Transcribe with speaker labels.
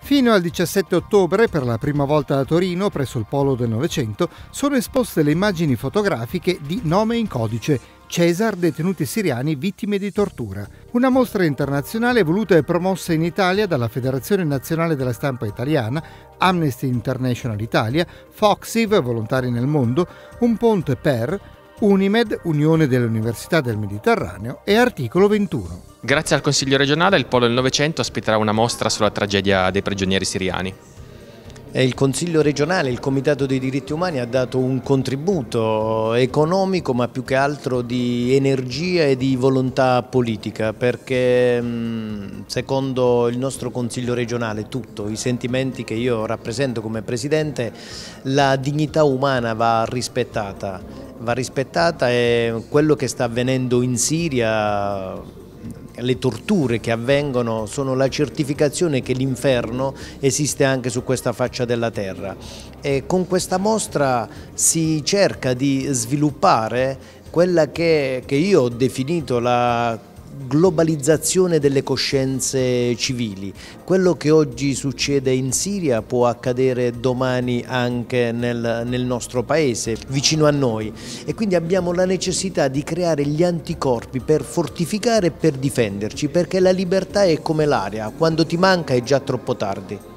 Speaker 1: Fino al 17 ottobre, per la prima volta a Torino, presso il Polo del Novecento, sono esposte le immagini fotografiche di Nome in codice, Cesar, detenuti siriani vittime di tortura. Una mostra internazionale voluta e promossa in Italia dalla Federazione Nazionale della Stampa Italiana, Amnesty International Italia, Foxiv, Volontari nel Mondo, Un Ponte per, Unimed, Unione delle Università del Mediterraneo e Articolo 21.
Speaker 2: Grazie al Consiglio regionale, il Polo del Novecento ospiterà una mostra sulla tragedia dei prigionieri siriani.
Speaker 3: Il Consiglio regionale, il Comitato dei diritti umani ha dato un contributo economico, ma più che altro di energia e di volontà politica, perché secondo il nostro Consiglio regionale, tutto, i sentimenti che io rappresento come Presidente, la dignità umana va rispettata e quello che sta avvenendo in Siria, le torture che avvengono sono la certificazione che l'inferno esiste anche su questa faccia della terra, e con questa mostra si cerca di sviluppare quella che io ho definito la globalizzazione delle coscienze civili. Quello che oggi succede in Siria può accadere domani anche nel nostro paese, vicino a noi, e quindi abbiamo la necessità di creare gli anticorpi per fortificare e per difenderci, perché la libertà è come l'aria, quando ti manca è già troppo tardi.